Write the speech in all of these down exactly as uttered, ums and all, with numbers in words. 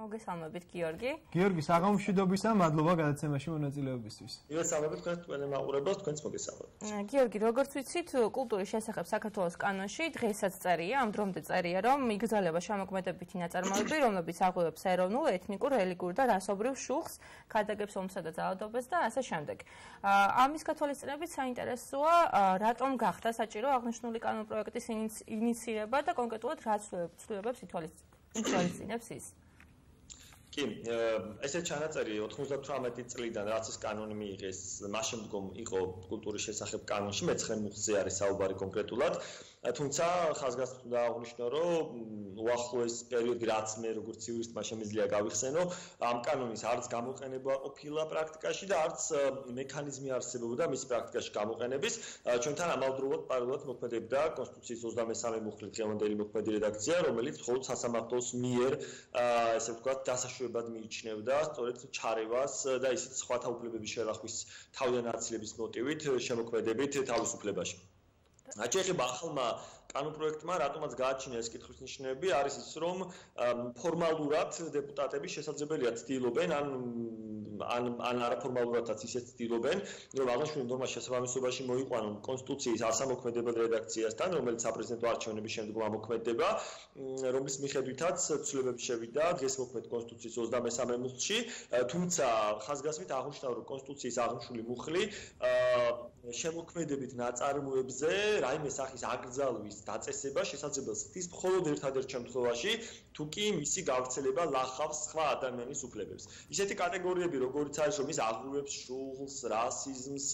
მოგესალმებით გიორგი. გიორგი, საღამოშვიდობისა, მადლობა გადაცემაში მონაწილეობისთვის. მოგესალმებით თქვენ თქვენი მაყურებელს, თქვენც მოგესალმებით. გიორგი, როგორც ვიცით, კულტურის შესახებ საქართველოს კანონში დღესაც წერია, ამ დრომდე წერია, რომ იგრძელება შემოქმედებითი ნაწარმოები, რომლებიც აღღვევებს ეროვნულ, ეთნიკურ, რელიგიურ და რასობრივ შუხს, ქადაგებს ომსა და ძალადობას და ასე შემდეგ. ამის გათვალისწინებით საინტერესოა, რატომ გახდა საჭირო აღნიშნული კანონპროექტის ინიცირება და კონკრეტულად რა ცვლილებებს ითვალისწინებს ის? კი, ესე ჩანაწერი ოთხმოცდათვრამეტი წლიდან რაც ეს კანონი მიიღეს, მას შემდგომ იყო კულტურის შესახებ კანონში, მეცხრე მუხლზე არის საუბარი კონკრეტულად, თუმცა ხაზგასმით უნდა აღვნიშნო, რომ უახლოეს პერიოდი რაც მე როგორც იურისტმა შემიძლია გავიხსენო, ამ კანონის არც გამოყენება ყოფილა პრაქტიკაში და არც მექანიზმი არსებობდა მის პრაქტიკაში გამოყენების, ჩვენთან ამავდროულად პარალელურად მოქმედებდა კონსტიტუციის ოცდამესამე მუხლის დღევანდელი მოქმედი რედაქცია, რომელიც მხოლოდ სასამართლოს მიერ, ესე ვთქვათ, დასაშვებად მიიჩნევდა სწორედ ჩარევას და ისიც სხვათა უფლებების შელახვის თავიდან აცილების მოტივით შემოქმედებით თავისუფლებაში. აჩეხება ახალმა კანონპროექტმა რატომაც გააჩინა ეს კითხვის ნიშნები არის ის რომ ფორმალურად დეპუტატები შესაძლებელია ცდილობენ ან ან ან არაფორმალურადაც ისე ცდილობენ რომ აღნიშნული ნორმას შესაბამისობაში მოიყვანონ კონსტიტუციის ასამოქმედებელ რედაქციასთან რომელიც საპრეზიდენტო არჩევნების შემდგომ ამოქმედდება რომლის მიხედვითაც ცვლილებები შევიდა დღეს მოქმედ კონსტიტუციის ოცდამესამე მუხლში თუმცა ხაზგასმით აღნიშნა რომ კონსტიტუციის აღნიშნული მუხლი შემოქმედებით ნაწარმოებზე რაიმე სახის აკრძალვის დაწესება შესაძლებელს ხდის მხოლოდ ერთადერთ შემთხვევაში თუ კი მისი გავრცელება ლახავს სხვა ადამიანის უფლებებს. ისეთი კატეგორიები როგორც არის რომ ის აღღვევებს შუღლს, რასიზმს,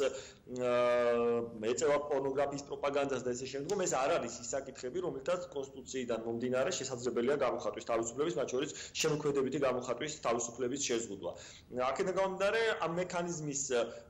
ეწევა პორნოგრაფიის პროპაგანდას და ესე შემდგომ ეს არ არის ის საკითხები რომელთაც კონსტიტუციიდან მომდინარე შესაძლებელია გამოხატვის თავისუფლების მათ შორის შემოქმედებითი გამოხატვის თავისუფლების შეზღუდვა. აქედან გამომდინარე ამ მექანიზმის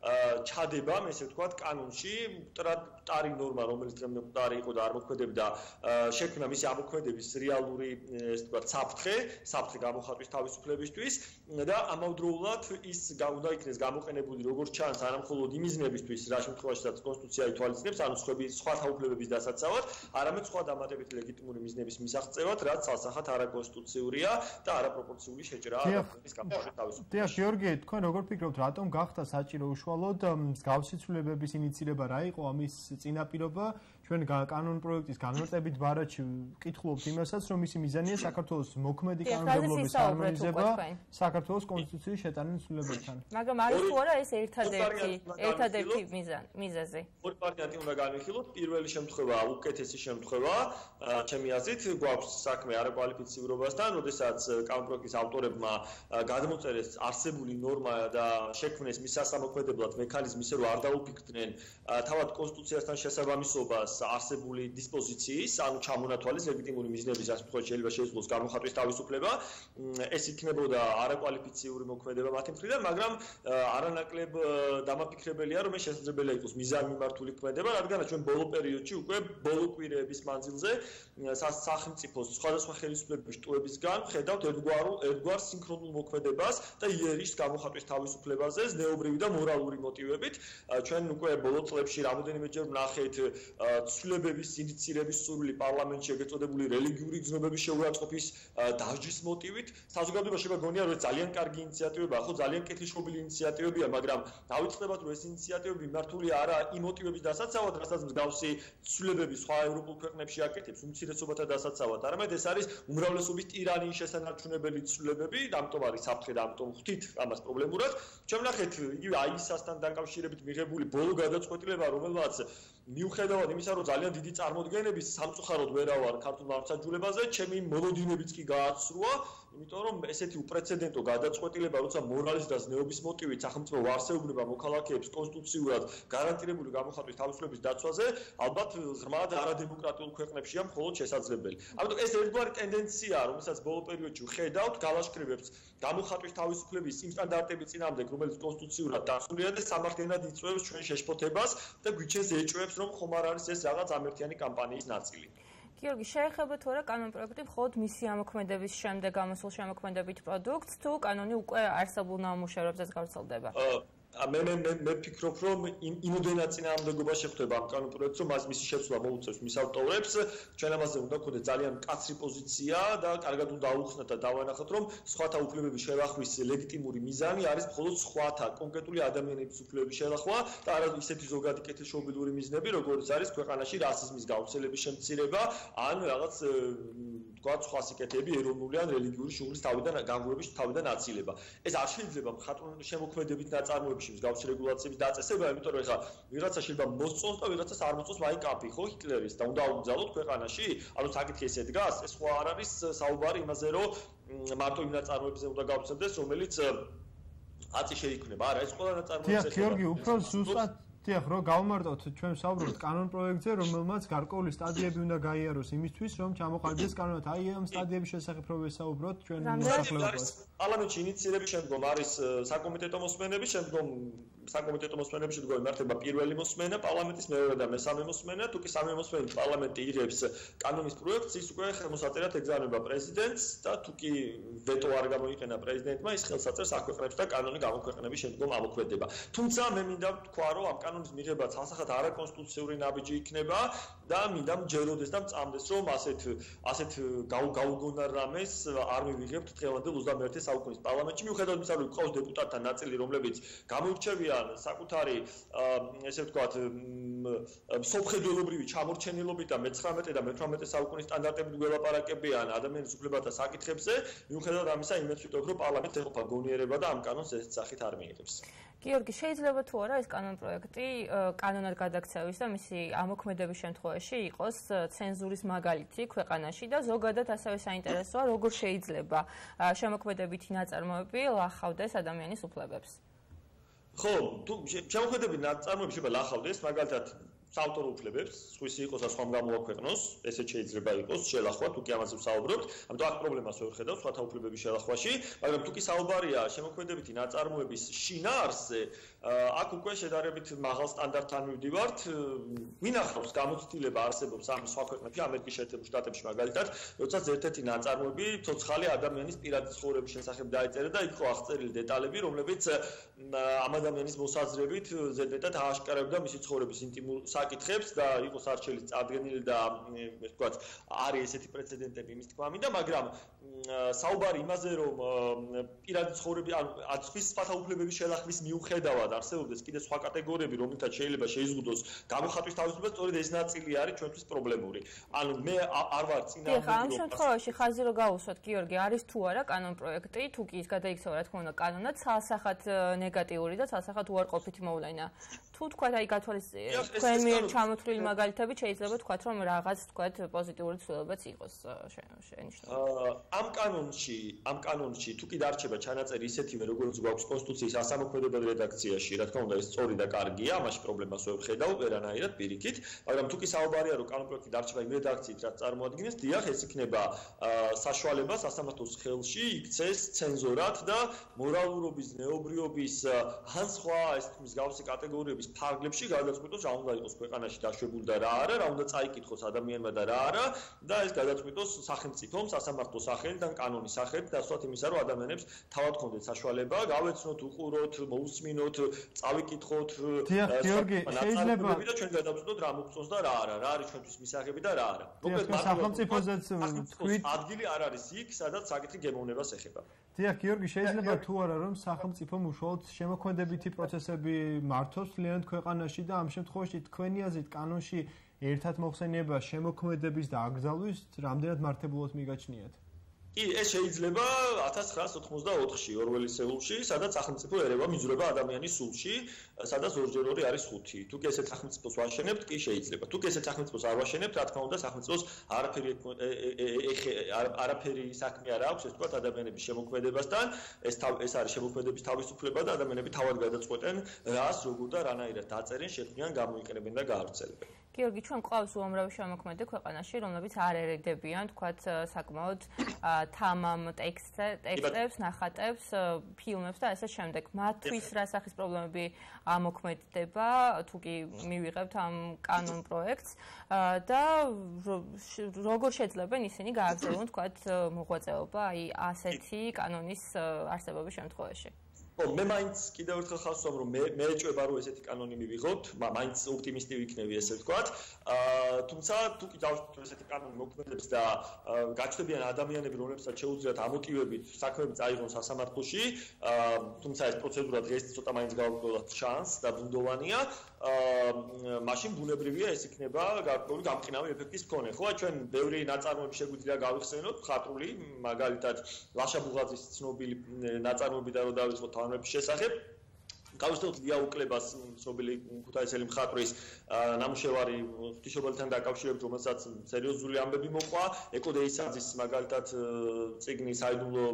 ჩადება ესე ვთქვათ კანონში მტარი ნორმა რომელიც დღემდე მკვდარი იყო და არ მოქმედებდა შექმნა მისი ამოქმედების რეალური ესე ვთქვათ საფრთხე საფრთხე გამოხატვის თავისუფლებისთვის და ამავდროულად ის უნდა იქნეს გამოყენებული როგორც ჩანს არა მხოლოდ იმიზნებისთვის რა შემთხვევაშიც კონსტიტუცია ითვალისწინებს ანუ სხვა თავუფლებების დასაცავად არამედ სხვა დამატებით ლეგიტიმური მიზნების მისაღწევად რაც სასახად არაკონსტიტუციურია და არაპროპორციული შეჭრაა ადამიანის გამოყენება თავისუფლებას. დიახ, გიორგი, თქვენ როგორ ფიქრობთ, რატომ გახდა საჭირო უშუალოდ მსგავსი ცვლილებების ინიცირება რა იყო ამის წინაპირობა? ჩვენ კანონპროექტის განმარტებით ბარათში ვკითხულობთ იმასაც, რომ მისი მიზანია საქართველოს მოქმედი კანონმდებლობის ჰარმონიზება საქართველოს კონსტიტუციის შეტანილი ცვლილებებთან. მაგრამ არის თუ არა ეს ერთადერთი ერთადერთი მიზეზი? ორი ვარიანტი უნდა განვიხილოთ. პირველი შემთხვევა, უკეთესი შემთხვევა, ჩემი აზრით, გვაქვს საქმე არაკვალიფიციურობასთან, როდესაც კანონპროექტის ავტორებმა გადმოწერეს არსებული ნორმა და შექმნეს მის სასამოქმედებლად მექანიზმი, ისე რომ არ დაუფიქრდნენ თავად კონსტიტუციასთან შესაბამისობას არსებული დისპოზიციის, ანუ ჩამონათვალის ლეგიტიმური მიზნების ასეთქოს შეიძლება შეძლოს გამოხატვის თავისუფლება. ეს იქნებოდა არაკვალიფიციური მოქმედება მათი მხრიდან, მაგრამ არანაკლებ დამაფიქრებელია, რომ ეს შესაძლებელია იყოს მიზანმიმართული ქმედება, რადგან ჩვენ ბოლო პერიოდში უკვე ბოლო კვირეების მანძილზე სახელმწიფოს სხვადასხვა ხელისუფლების შტოებისგან ხედავთ ერთგვარულ ერთგვარ სინქრონულ მოქმედებას და იერიშს გამოხატვის თავისუფლებაზე ზნეობრივი და მორალური მოტივებით. ჩვენ უკვე ბოლო წლებში რამოდენიმეჯერ ვნახეთ ცვლილებების ინიცირების სურვილი პარლამენტში ეგრეთ წოდებული რელიგიური გზნობების შეურაცხყოფის დასჯის მოტივით. საზოგადოებაში მეგონია რომ ძალიან კარგი ინიციატივებია, ხო ძალიან კეთილშობილი ინიციატივებია, მაგრამ დავიწყებათ რომ ეს ინიციატივები მართულია არა იმ მოტივების დასაცავად, რასაც მსგავსი ცვლილებები სხვა ევროპულ ქვეყნებში აკეთებს უმცირესობათა დასაცავად, არამედ ეს არის უმრავლესობის ტირანიის შესანარჩუნებელი ცვლილებები, ამიტომ არის საფრთხე და ამიტომ ხვდით ამას პრობლემურად. ჩვენ ვნახეთ იგივე აისასთან დაკავშირებით მიღებული ბოლო გადაწყვეტილება, რომელმაც მიუხედავად იმისა, რომ ძალიან დიდი წარმოდგენების სამწუხაროდ ვერავარ ქართულ მართლმსაჯულებაზე, ჩემი მოლოდინებიც კი გააცრუა, იმიტომ რომ ესეთი უპრეცედენტო გადაწყვეტილება, როცა მორალის და ზნეობის მოტივით სახელმწიფო ვარსეუბრება მოქალაქეებს კონსტიტუციურად გარანტირებული გამოხატვის თავისუფლების დაცვაზე, ალბათ ღრმად არადემოკრატიულ ქვეყნებშია მხოლოდ შესაძლებელი. ამიტომ ეს ერთგვარი ტენდენციაა, რომელსაც ბოლო პერიოდში ვხედავთ, გალაშქრებებს გამოხატვის თავისუფლების იმ სტანდარტების წინააღმდეგ, რომელიც კონსტიტუციურად დაცულია და სამართლიანად იწვევს ჩვენ შეშფოთებას და გვიჩენს ეჭვებს, რომ ხომ არ არის ეს რაღაც ამერთიანი კამპანიის ნაწილი. გიორგი, შეეხება თუ არა კანონპროექტი მხოლოდ მისი ამოქმედების შემდეგ გამოსულ შემოქმედებით პროდუქტს, თუ კანონი უკვე არსებულ ნამუშევრებზეც გავრცელდება? მე მე მე ვფიქრობ, რომ იმოდენად წინააღმდეგობა შეხვდება ამ კანონპროექტს, რომ მას მისი შეცვლა მოუწევს მის ავტორებს. ჩვენ ამაზე უნდა გქონდეს ძალიან მკაცრი პოზიცია და კარგად უნდა აუხსნათ და დავანახოთ, რომ სხვათა უფლებების შევახვის ლეგიტიმური მიზანი არის მხოლოდ სხვათა კონკრეტული ადამიანების უფლებების შევახვა და არა ისეთი ზოგადი კეთილშობილური მიზნები, როგორც არის ქვეყანაში რასიზმის გავრცელების შემცირება, ან რაღაც თქვა სხვა სიკეთეები ეროვნული ან რელიგიური შუღლის თავიდან განგურების თავიდან აცილება. ეს არ შეიძლება მხატვრული შემოქმედებით ნაწარმოებებში მსგავსი რეგულაციების დაწესება, იმიტომ რომ ეხლა ვიღაცა შეიძლება მოსწონს და ვიღაცას არ მოსწონს მაინ კაპი, ხო, ჰიტლერის და უნდა აუგზავნოთ ქვეყანაში? ანუ საკითხი ესე დგას, ეს ხო არ არის საუბარი იმაზე, რომ მარტო იმ ნაწარმოებზე უნდა გავცემდეს, რომელიც აწი შეიქმნება. არა, ეს ყველა ნაწარმოებზე ეხება. დიახ, გიორგი, უფრო ზუსტად დიახ, რო გავმარტოთ ჩვენ საუბრობთ კანონ პროექტზე, რომელმაც გარკვეული სტადიები უნდა გაიაროს იმისთვის, რომ ჩამოყალიბდეს კანონად. აი ამ სტადიების შესახებ რო ვესაუბროთ ჩვენ მოსახლეობას. პარლამენტში ინიციირების შემდგომ არის საკომიტეტო მოსმენები, შემდგომ საკომიტეტო მოსმენებში დგო იმართება პირველი მოსმენა, პარლამენტის მეორე და მესამე მოსმენა, თუ კი სამი მოსმენით პარლამენტი იღებს კანონის პროექტს, ის უკვე ხელმოსაწერად ეგზავნება პრეზიდენტს და თუ კი ვეტო არ გამოიყენა პრეზიდენტმა, ის ხელსაწერს აქვეყნებს და კანონი გამოქვეყნების შემდგომ ამოქმედება. თუმცა მე მინდა ვთქვა, რომ ამ კანონის მიღება ცალსახად არაკონსტიტუციური ნაბიჯი იქნება და მინდა მჯეროდეს და მწამდეს, რომ ასეთ ასეთ გაუგონარ რამეს არ მივიღებთ დღევანდელ ოცდამეერთე საუკუნის პარლამენტში, მიუხედავად იმისა, რომ ყავს დეპუტატთა ნაწილი, რომლებიც გამოირჩევიან საკუთარი ესე ვთქვათ სოფხედველობრივი ჩამორჩენილობით და მეცხრამეტე და მეთვრამეტე საუკუნის სტანდარტებით გველაპარაკებიან ადამიანის უფლებათა საკითხებზე, მიუხედავად ამისა, იმედს ვიტყობ, რომ პარლამენტს ეყოფა გონიერება და ამ კანონს ესეთ სახით არ მიიღებს. გიორგი, შეიძლება თუ არა ეს კანონ პროექტი კანონად გადაქცევის და მისი ამოქმედების შემთხვევაში იყოს ცენზურის მაგალითი ქვეყანაში და ზოგადად ასევე საინტერესოა, როგორ შეიძლება შემოქმედებითი ნაწარმოები ლახავდეს ადამიანის უფლებებს. ხო, თუ შემოქმედებითი ნაწარმოები შეიძლება ლახავდეს, მაგალითად საავტორო უფლებებს, სხვისი იყოს და სხვამ გამოაქვეყნოს, ესეც შეიძლება იყოს შელახვა, თუ კი ამაზე ვსაუბრობთ. ამიტომ აქ პრობლემას ვერ ხედავ სხვათა უფლებების შელახვაში, მაგრამ თუ კი საუბარია შემოქმედებითი ნაწარმოების შინაარსზე, აქ უკვე შედარებით მაღალ სტანდარტთან მივდივართ. მინახავს გამოცდილება არსებობს ამ სხვა ქვეყნებში, ამერიკის შეერთებულ შტატებში მაგალითად, როდესაც ერთ-ერთი ნაწარმოები ცოცხალი ადამიანის პირადი ცხოვრების შესახებ დაეწერა და იქ ხო აღწერილი დეტალები, რომლებიც ამ ადამიანის მოსაზრებით ზედმეტად ააშკარავდა მისი ცხოვრების ინტიმურ საკითხებს და იყო სარჩელის წარდგენილი და ესე ვთქვათ, არის ესეთი პრეცედენტები იმის თქმა მინდა, მაგრამ საუბარი იმაზე, რომ პირადი ცხოვრები ან აცვის სხვათა უფლებების შელახვის მიუხედავად არსებობდეს კიდე სხვა კატეგორიები, რომლითაც შეიძლება შეიზღუდოს გამოხატვის თავისუფლება, სწორედ ეს ნაწილი არის ჩვენთვის პრობლემური. ანუ მე არ ვარ წინააღმდეგ. ამ შემთხვევაში ხაზი რო გავუსვათ, გიორგი, არის თუ არა კანონ პროექტი, თუ კი ის გადაიქცევა, რა თქმა უნდა, კანონად, ცალსახად ნეგატიური და ცალსახად უარყოფითი მოვლენა. თუ თქვათ, აი გათვალისწინეთ, თქვენ მიერ ჩამოთვლილი მაგალითებით შეიძლება თქვათ, რომ რაღაც თქვათ პოზიტიური ცვლილებაც იყოს შენიშნული. ამ კანონში, ამ კანონში თუ კი დარჩება ჩანაწერი ისეთივე, როგორც გვაქვს კონსტიტუციის ასამოქმედებელ რედაქციაში, რა თქმა უნდა, ეს სწორი და კარგია, ამაში პრობლემას ვერ ხედავ, ვერანაირად პირიქით, მაგრამ თუ კი საუბარია, რომ კანონპროექტი დარჩება იმ რედაქციით, რაც წარმოადგენს, დიახ, ეს იქნება საშუალება სასამართლოს ხელში იქცეს ცენზორად და მორალურობის, ზნეობრიობის ან სხვა ეს მსგავსი კატეგორიების ფარგლებში გადაწყვიტოს, რა უნდა იყოს ქვეყანაში დაშვებული და რა არა, რა უნდა წაიკითხოს ადამიანმა და რა არა და ეს გადაწყვიტოს სახელმწიფომ, სასამართლოს სახელით და კანონის სახელით, დასვათ იმისა, რომ ადამიანებს თავად ქონდეთ საშუალება, გავეცნოთ, უყუროთ, მოусმინოთ, წავიკითხოთ. დიახ, გიორგი, შეიძლება და ჩვენ გადავწყვიტოთ, რა მოგწონს და რა არა, რა არის ჩვენთვის მისაღები და რა არა. მოკლედ სახელმწიფოზეც თქვით, ადგილი არ არის იქ, სადაც საკითხი გემოვნებას ეხება. დიახ, გიორგი, შეიძლება თუ არა რომ სახელმწიფომ უშუალოდ შემოქმედებითი პროცესები მართოს მთლიანად ქვეყანაში და ამ შემთხვევაში თქვენი აზრით კანონში ერთად მოხსენება შემოქმედების და აკრძალვის რამდენად მართებულად მიგაჩნიათ? კი, ეს შეიძლება ათას ცხრაას ოთხმოცდაოთხში ორველის ეულში, სადაც სახელმწიფო ერევა მიძვრება ადამიანის სულში, სადაც ორჯერ ორი არის ხუთი. თუ კი ესეთ სახელმწიფოს ვაშენებთ, კი შეიძლება. თუ კი ესეთ სახელმწიფოს არ ვაშენებთ, რა თქმა უნდა, სახელმწიფოს არაფერი არაფერი საქმე არ აქვს, ეს თქვათ ადამიანების შემოქმედებასთან, ეს ეს არის შემოქმედების თავისუფლება და ადამიანები თავად გადაწყვეტენ, რას, როგორ და რანაირად დაწერენ, შექმნიან, გამოიყენებენ და გაავრცელებენ. გიორგი, ჩვენ ყავს უამრავი შემოქმედი ქვეყანაში, რომლებიც არ ერედებიან, თქვათ, საკმაოდ თამამ ტექსტებს, ნახატებს, ფილმებს და ასე შემდეგ. მათთვის რა სახის პრობლემები ამოქმედდება, თუ კი მივიღებთ ამ კანონ პროექტს და როგორ შეძლებენ ისინი გააგრძელონ, თქვათ, მოღვაწეობა აი ასეთი კანონის არსებობის შემთხვევაში? მე მაინც კიდევ ერთხელ ხავს ვამ რომ მე მე ეჭვება რომ ესეთი კანონი მივიღოთ, მაინც ოპტიმისტი ვიქნები ესე ვთქვათ. აა თუმცა თუ კი დავშვა ესეთი კანონი მოქმედებს და გაჩნდებიან ადამიანები, რომლებსაც შეუძლიათ ამოტივებით საქმეები წაიღონ სასამართლოში, აა თუმცა ეს პროცედურა დღეს ცოტა მაინც გავუყოლოთ შანსს და ბუნდოვანია. აა მაშინ ბუნებრივია ეს იქნება გარკვეული გამყინავი ეფექტის მქონე. ხო, ჩვენ ბევრი ნაწარმოები შეგვიძლია გავიხსენოთ, ხატრული, მაგალითად ლაშა ბუღაძის ცნობილი ნაწარმოები და რო დავიწყოთ თანამების შესახებ. გავუსწრებთ დიაუკლებას ცნობილი ქუთაისელი მხატვრის ნამუშევარი ღვთისმშობელთან დაკავშირებით, რომელსაც სერიოზული ამბები მოყვა. ეკო დეისაძის მაგალითად წიგნი საიდუმლო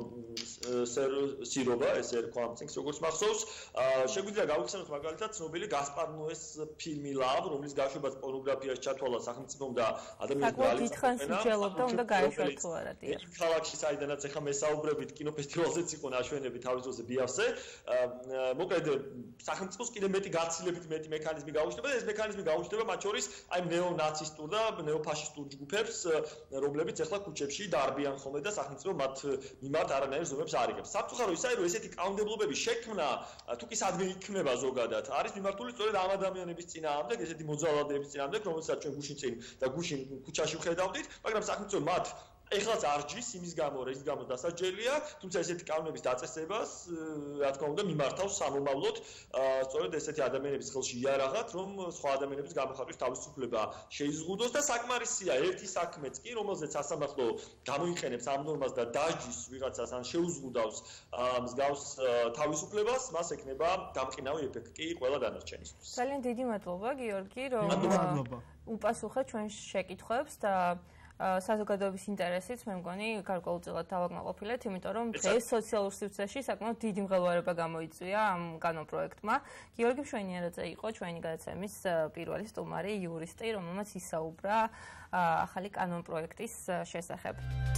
სირობა, ესე ერქვა ამ წიგნს როგორც მახსოვს. შეგვიძლია გავიხსენოთ მაგალითად ცნობილი გასპარ ნოეს ფილმი ლავ, რომლის გაშვებაც პორნოგრაფიაში ჩათვალა სახელმწიფომ და ადამიანის საკმაოდ დიდხანს იცელობდა, უნდა გაეშვა თუ არა, დიახ. ქალაქში საიდანაც ახლა მესაუბრებით კინოფესტივალზეც იყო ნაშვენები თავის დროზე ბიავზე. მოკლედ სახელმწიფოს კიდე მეტი გაცილებით მეტი მექანიზმი გაუჩნდება და ეს მექანიზმი გაუჩნდება მათ შორის აი ნეონაცისტურ და ნეოფაშისტურ ჯგუფებს, რომლებიც ახლა ქუჩებში დარბიან ხოლმე და სახელმწიფო მათ მიმართ არანაირ ზომებს არ იღებს. საფრთხო ისაა რომ ესეთი კანონმდებლობების შექმნა თუ კი სადმე იქნება ზოგადად არის მიმართული სწორედ ამ ადამიანების წინააღმდეგ, ესეთი მოძალადეების წინააღმდეგ, რომელსაც ჩვენ გუშინ წინ და გუშინ ქუჩაში ვხედავდით, მაგრამ სახელმწიფო მათ ეხლაც არჯის იმის გამო, რის გამო დასაჯელია, თუმცა ესეთი კანონების დაწესებას, რა თქმა უნდა, მიმართავს სამომავლოდ, სწორედ ესეთი ადამიანების ხელში იარაღად, რომ სხვა ადამიანების გამოხატვის თავისუფლება შეიზღუდოს და საკმარისია ერთი საქმეც კი, რომელზეც სასამართლო გამოიყენებს ამ ნორმას და დაჯის ვიღაცას ან შეუზღუდავს მსგავს თავისუფლებას, მას ექნება გამყინავი ეფექტი ყველა დანარჩენისთვის. ძალიან დიდი მადლობა, გიორგი, რომ უპასუხეთ ჩვენ შეკითხვებს და საზოგადოების ინტერესიც მე მგონი გარკვეულწილად დავაკმაყოფილეთ, იმიტომ რომ დღეს სოციალურ სივრცეში საკმაოდ დიდი მღელვარება გამოიწვია ამ კანონპროექტმა. გიორგი მშვენიერაძე იყო ჩვენი გადაცემის პირველი სტუმარი, იურისტი, რომელმაც ისაუბრა ახალი კანონპროექტის შესახებ.